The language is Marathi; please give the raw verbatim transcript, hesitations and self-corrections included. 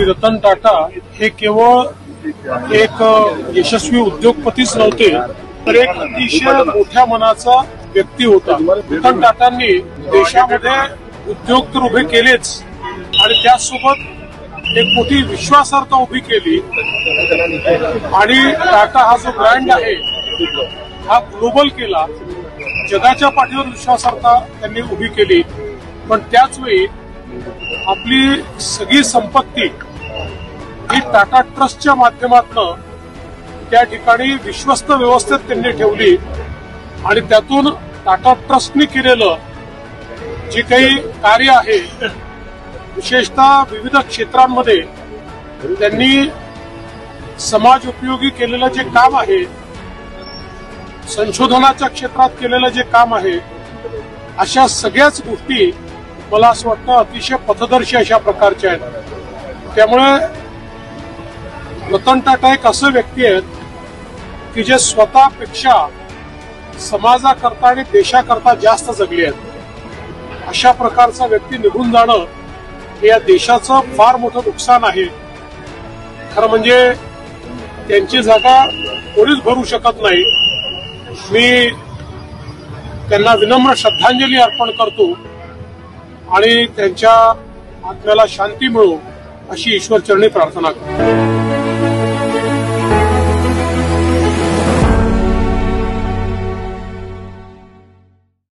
की रतन टाटा हे केवळ एक यशस्वी उद्योगपतीच नव्हते, तर एक अतिशय मोठ्या मनाचा व्यक्ती होता। रतन टाटांनी देशामध्ये उद्योग तर उभे केलेच आणि त्यासोबत एक मोठी विश्वासार्हता उभी केली आणि टाटा हा जो ब्रँड आहे हा ग्लोबल केला, जगाच्या पाठीवर विश्वासार्हता त्यांनी उभी केली। पण त्याच वेळी आपली सगळी संपत्ती ही टाटा ट्रस्टच्या माध्यमातून त्या ठिकाणी विश्वस्त व्यवस्थेत त्यांनी ठेवली आणि त्यातून टाटा ट्रस्टने केलेलं जे काही कार्य आहे, विशेषतः विविध क्षेत्रांमध्ये त्यांनी समाज उपयोगी केलेलं जे काम आहे, संशोधनाच्या क्षेत्रात केलेलं जे काम आहे, अशा सगळ्याच गोष्टी मला असं वाटतं अतिशय पथदर्शी अशा प्रकारच्या आहेत। त्यामुळे रतन टाटा एक असं व्यक्ती आहेत की जे स्वतःपेक्षा समाजाकरता आणि देशाकरता जास्त जगले आहेत। अशा प्रकारचा व्यक्ती निघून जाणं हे या देशाचं फार मोठं नुकसान आहे। खरं म्हणजे त्यांची जागा कोणीच भरू शकत नाही। मी त्यांना विनम्र श्रद्धांजली अर्पण करतो आणि त्यांच्या आत्म्याला शांती मिळो अशी ईश्वरचरणी प्रार्थना करतो।